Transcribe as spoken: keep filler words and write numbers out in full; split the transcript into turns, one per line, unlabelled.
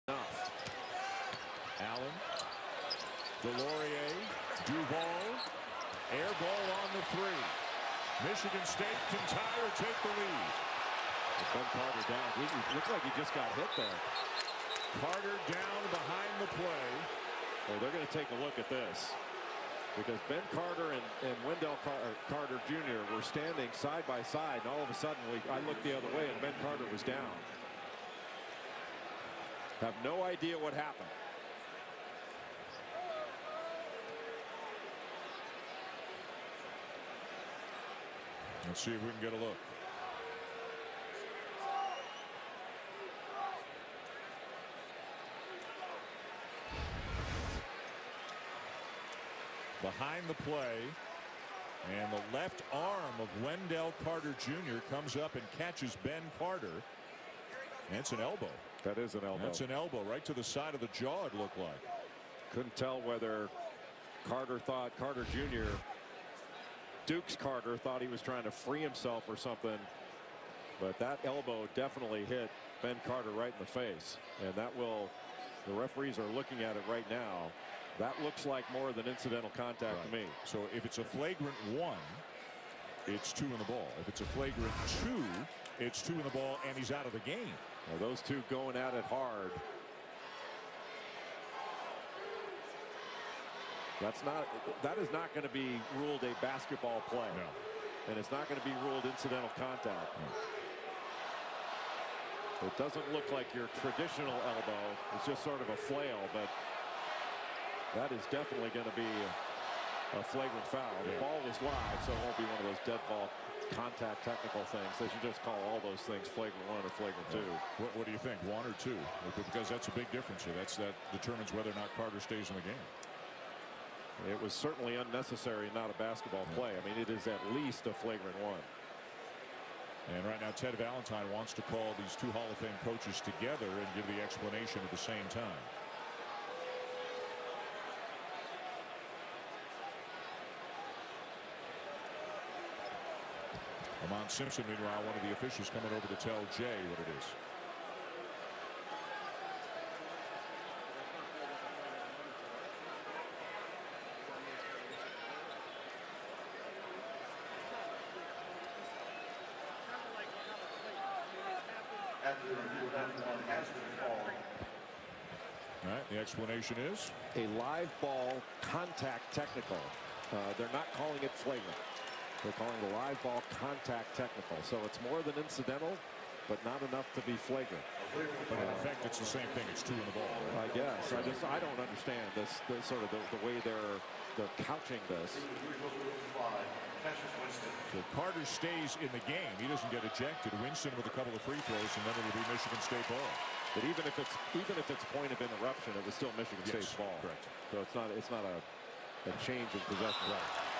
enough.
Allen, Delorier, Duval, air ball on the three. Michigan State can tie or take the lead.
Ben Carter down. He looked like he just got hit there.
Carter down behind the play.
Well, they're going to take a look at this, because Ben Carter and, and Wendell Car Carter Junior were standing side by side, and all of a sudden we, I looked the other way and Ben Carter was down. Have no idea what happened.
Let's see if we can get a look. Behind the play, and the left arm of Wendell Carter Junior comes up and catches Ben Carter. That's an elbow.
That is an elbow.
That's an elbow right to the side of the jaw, it looked like.
Couldn't tell whether Carter thought Carter Junior Dukes Carter thought he was trying to free himself or something, but that elbow definitely hit Ben Carter right in the face, and that will, the referees are looking at it right now. That looks like more than incidental contact
Right.
to me.
So if it's a flagrant one, it's two in the ball. If it's a flagrant two, it's two in the ball, and he's out of the game.
Now those two going at it hard. That's not, that is not going to be ruled a basketball play.
No.
And it's not going to be ruled incidental contact.
No.
It doesn't look like your traditional elbow. It's just sort of a flail, but that is definitely going to be a flagrant foul. The
Yeah.
ball was live, so it won't be one of those dead ball contact technical things. They should just call all those things flagrant one or flagrant two.
What, what do you think, one or two? Because that's a big difference here. That's that determines whether or not Carter stays in the game.
It was certainly unnecessary, not a basketball play. I mean, it is at least a flagrant one.
And right now, Ted Valentine wants to call these two Hall of Fame coaches together and give the explanation at the same time. Lamont Simpson, meanwhile, one of the officials coming over to tell Jay what it is. All right, the explanation is
a live ball contact technical. Uh, they're not calling it flagrant. They're calling the live ball contact technical. So it's more than incidental, but not enough to be flagrant.
But in effect, it's the same thing. It's two in the ball. Right?
I guess. I just I don't understand this, this sort of the, the way they're they're couching this.
So Carter stays in the game. He doesn't get ejected. Winston with a couple of free throws, and then it'll be Michigan State ball.
But even if it's even if it's point of interruption, it was still Michigan
Yes,
State's ball.
correct.
So it's not it's not a, a change in possession.
Right.